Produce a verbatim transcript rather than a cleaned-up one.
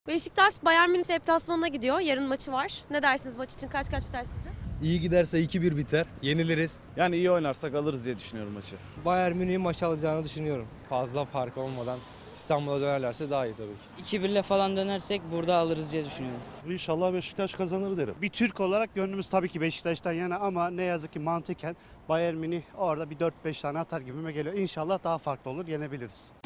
Beşiktaş Bayern Münih deplasmanına gidiyor. Yarın maçı var. Ne dersiniz maç için? Kaç kaç biter sizce? İyi giderse iki bir biter. Yeniliriz. Yani iyi oynarsak alırız diye düşünüyorum maçı. Bayern Münih'in maçı alacağını düşünüyorum. Fazla fark olmadan İstanbul'a dönerlerse daha iyi tabii ki. iki birle falan dönersek burada alırız diye düşünüyorum. İnşallah Beşiktaş kazanır derim. Bir Türk olarak gönlümüz tabii ki Beşiktaş'tan yana ama ne yazık ki mantıken Bayern Münih orada bir dört beş tane atar gibime geliyor. İnşallah daha farklı olur, yenebiliriz.